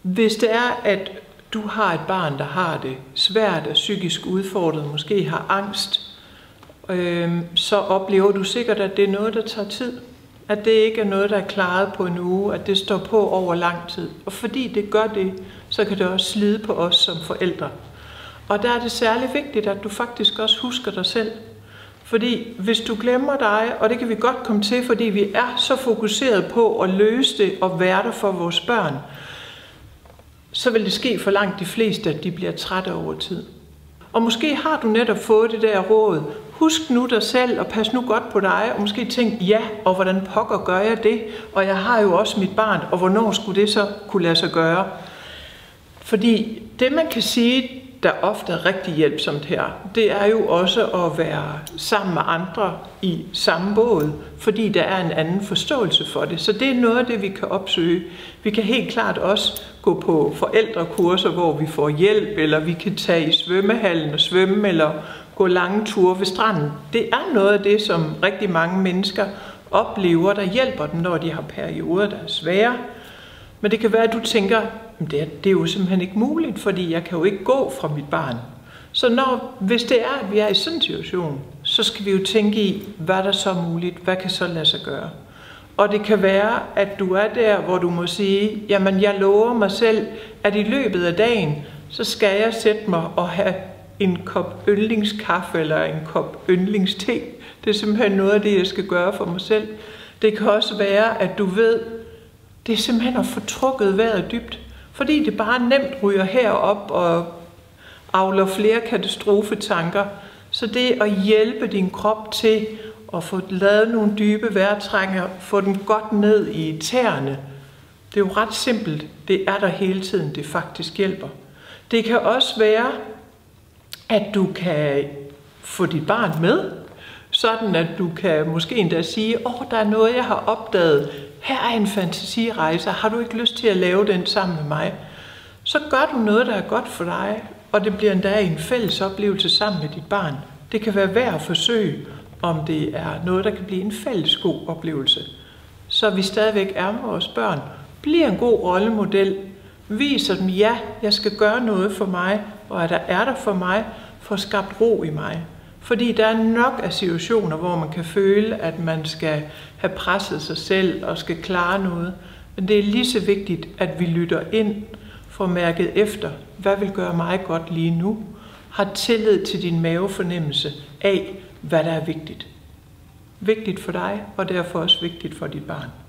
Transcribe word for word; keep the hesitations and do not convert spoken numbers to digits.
Hvis det er, at du har et barn, der har det svært og psykisk udfordret, måske har angst, øh, så oplever du sikkert, at det er noget, der tager tid. At det ikke er noget, der er klaret på en uge, at det står på over lang tid. Og fordi det gør det, så kan det også slide på os som forældre. Og der er det særlig vigtigt, at du faktisk også husker dig selv. Fordi hvis du glemmer dig, og det kan vi godt komme til, fordi vi er så fokuseret på at løse det og være der for vores børn, så vil det ske for langt de fleste, at de bliver trætte over tid. Og måske har du netop fået det der råd. Husk nu dig selv og pas nu godt på dig, og måske tænk, ja, og hvordan pokker gør jeg det? Og jeg har jo også mit barn, og hvornår skulle det så kunne lade sig gøre? Fordi det, man kan sige, der ofte er rigtig hjælpsomt her, det er jo også at være sammen med andre i samme båd, fordi der er en anden forståelse for det. Så det er noget af det, vi kan opsøge. Vi kan helt klart også gå på forældrekurser, hvor vi får hjælp, eller vi kan tage i svømmehallen og svømme, eller gå lange ture ved stranden. Det er noget af det, som rigtig mange mennesker oplever, der hjælper dem, når de har perioder, der er svære. Men det kan være, at du tænker, det er, det er jo simpelthen ikke muligt, fordi jeg kan jo ikke gå fra mit barn. Så når, hvis det er, at vi er i sådan en situation, så skal vi jo tænke i, hvad der så er muligt, hvad kan så lade sig gøre. Og det kan være, at du er der, hvor du må sige, jamen jeg lover mig selv, at i løbet af dagen, så skal jeg sætte mig og have en kop yndlingskaffe eller en kop yndlingste. Det er simpelthen noget af det, jeg skal gøre for mig selv. Det kan også være, at du ved, det er simpelthen at få trukket vejret dybt, fordi det bare nemt ryger herop og avler flere katastrofetanker. Så det at hjælpe din krop til at få lavet nogle dybe vejrtrækninger, få den godt ned i tæerne, det er jo ret simpelt. Det er der hele tiden, det faktisk hjælper. Det kan også være, at du kan få dit barn med, sådan at du kan måske endda sige, åh, der er noget, jeg har opdaget. Her er en fantasirejse, har du ikke lyst til at lave den sammen med mig? Så gør du noget, der er godt for dig, og det bliver endda en fælles oplevelse sammen med dit barn. Det kan være værd at forsøge, om det er noget, der kan blive en fælles god oplevelse. Så vi stadigvæk er med vores børn. Bliver en god rollemodel. Viser dem, ja, jeg skal gøre noget for mig, og at der er der for mig, for skabt ro i mig. Fordi der er nok af situationer, hvor man kan føle, at man skal have presset sig selv og skal klare noget. Men det er lige så vigtigt, at vi lytter ind, får mærket efter, hvad vil gøre mig godt lige nu. Har tillid til din mavefornemmelse af, hvad der er vigtigt. Vigtigt for dig, og derfor også vigtigt for dit barn.